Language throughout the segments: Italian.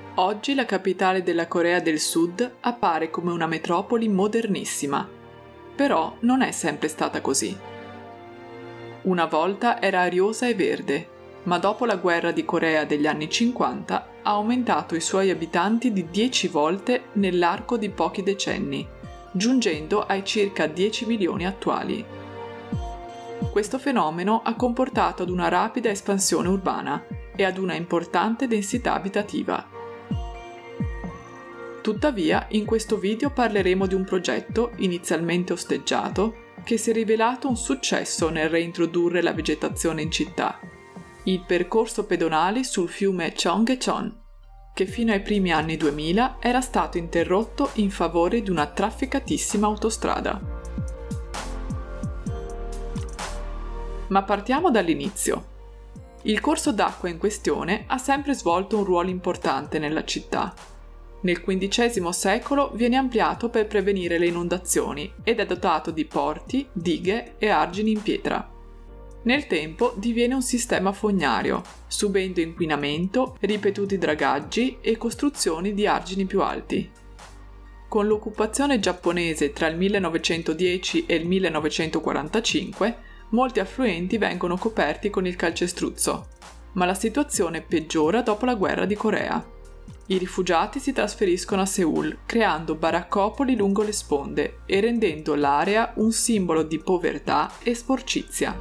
Oggi la capitale della Corea del Sud appare come una metropoli modernissima, però non è sempre stata così. Una volta era ariosa e verde, ma dopo la guerra di Corea degli anni 50 ha aumentato i suoi abitanti di 10 volte nell'arco di pochi decenni, giungendo ai circa 10 milioni attuali. Questo fenomeno ha comportato ad una rapida espansione urbana e ad una importante densità abitativa. Tuttavia, in questo video parleremo di un progetto inizialmente osteggiato che si è rivelato un successo nel reintrodurre la vegetazione in città, il percorso pedonale sul fiume Cheonggyecheon, che fino ai primi anni 2000 era stato interrotto in favore di una trafficatissima autostrada. Ma partiamo dall'inizio. Il corso d'acqua in questione ha sempre svolto un ruolo importante nella città. Nel XV secolo viene ampliato per prevenire le inondazioni ed è dotato di porti, dighe e argini in pietra. Nel tempo diviene un sistema fognario, subendo inquinamento, ripetuti dragaggi e costruzioni di argini più alti. Con l'occupazione giapponese tra il 1910 e il 1945, molti affluenti vengono coperti con il calcestruzzo, ma la situazione peggiora dopo la guerra di Corea. I rifugiati si trasferiscono a Seul, creando baraccopoli lungo le sponde e rendendo l'area un simbolo di povertà e sporcizia.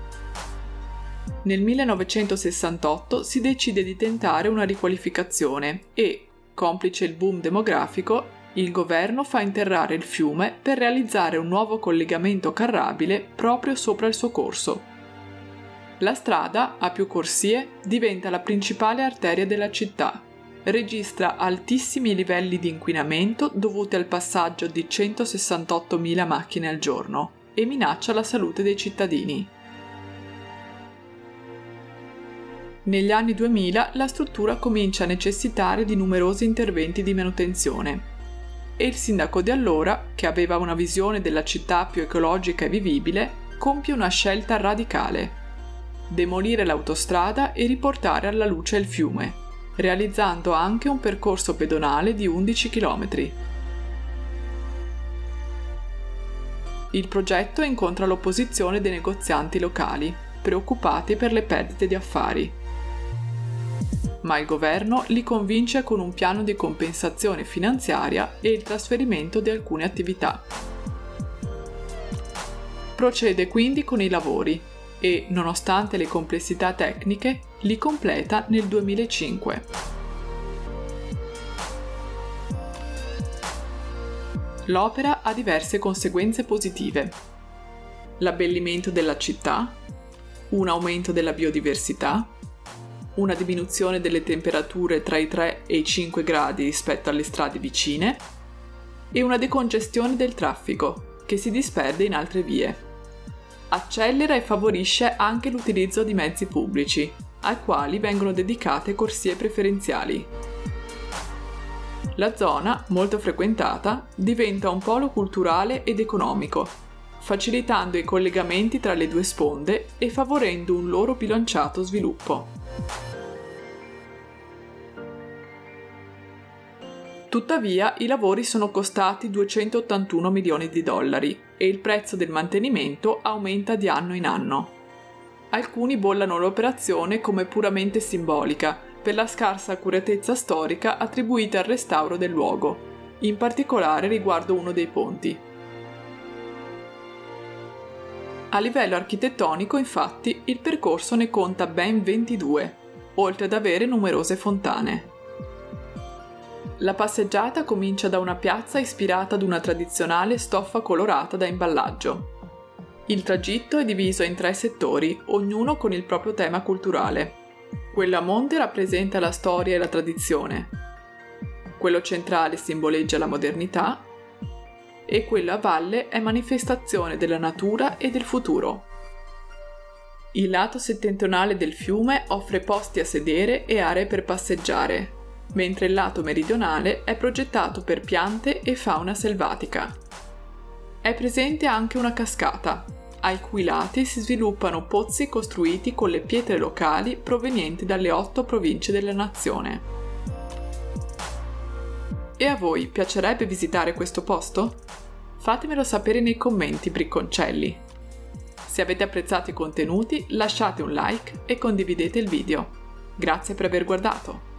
Nel 1968 si decide di tentare una riqualificazione e, complice il boom demografico, il governo fa interrare il fiume per realizzare un nuovo collegamento carrabile proprio sopra il suo corso. La strada, a più corsie, diventa la principale arteria della città. Registra altissimi livelli di inquinamento dovuti al passaggio di 168.000 macchine al giorno e minaccia la salute dei cittadini. Negli anni 2000 la struttura comincia a necessitare di numerosi interventi di manutenzione e il sindaco di allora, che aveva una visione della città più ecologica e vivibile, compie una scelta radicale: demolire l'autostrada e riportare alla luce il fiume, realizzando anche un percorso pedonale di 11 km. Il progetto incontra l'opposizione dei negozianti locali, preoccupati per le perdite di affari. Ma il governo li convince con un piano di compensazione finanziaria e il trasferimento di alcune attività. Procede quindi con i lavori e, nonostante le complessità tecniche, li completa nel 2005. L'opera ha diverse conseguenze positive: l'abbellimento della città, un aumento della biodiversità, una diminuzione delle temperature tra i 3 e i 5 gradi rispetto alle strade vicine e una decongestione del traffico, che si disperde in altre vie. Accelera e favorisce anche l'utilizzo di mezzi pubblici, ai quali vengono dedicate corsie preferenziali. La zona, molto frequentata, diventa un polo culturale ed economico, facilitando i collegamenti tra le due sponde e favorendo un loro bilanciato sviluppo. Tuttavia, i lavori sono costati 281 milioni di dollari e il prezzo del mantenimento aumenta di anno in anno. Alcuni bollano l'operazione come puramente simbolica, per la scarsa accuratezza storica attribuita al restauro del luogo, in particolare riguardo uno dei ponti. A livello architettonico, infatti, il percorso ne conta ben 22, oltre ad avere numerose fontane. La passeggiata comincia da una piazza ispirata ad una tradizionale stoffa colorata da imballaggio. Il tragitto è diviso in 3 settori, ognuno con il proprio tema culturale. Quello a monte rappresenta la storia e la tradizione, quello centrale simboleggia la modernità e quello a valle è manifestazione della natura e del futuro. Il lato settentrionale del fiume offre posti a sedere e aree per passeggiare, mentre il lato meridionale è progettato per piante e fauna selvatica. È presente anche una cascata, ai cui lati si sviluppano pozzi costruiti con le pietre locali provenienti dalle 8 province della nazione. E a voi piacerebbe visitare questo posto? Fatemelo sapere nei commenti, bricconcelli. Se avete apprezzato i contenuti, lasciate un like e condividete il video. Grazie per aver guardato!